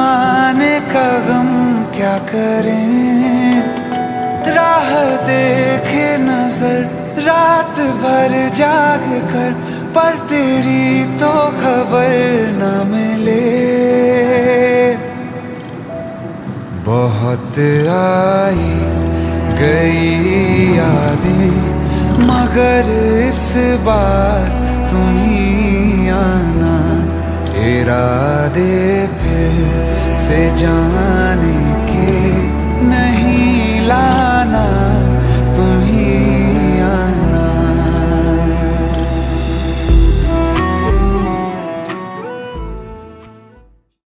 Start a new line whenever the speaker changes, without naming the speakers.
जमाने का गम क्या करें, राह देखे नजर रात भर जाग कर, पर तेरी तो खबर न मिले। बहुत आई गई यादें, मगर इस बार तुम ही आना, इरादे फिर से जाने